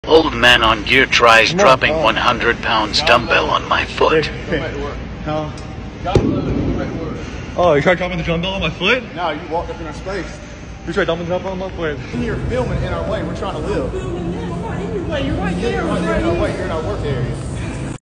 Old man on gear tries dropping 100 pounds dumbbell on my foot. Oh, you tried dropping the dumbbell on my foot? No, you walked up in our space. You tried dumping the dumbbell on my foot? You're filming in our way. We're trying to live. Wait, you're right there. You're in our way. You're in our work area.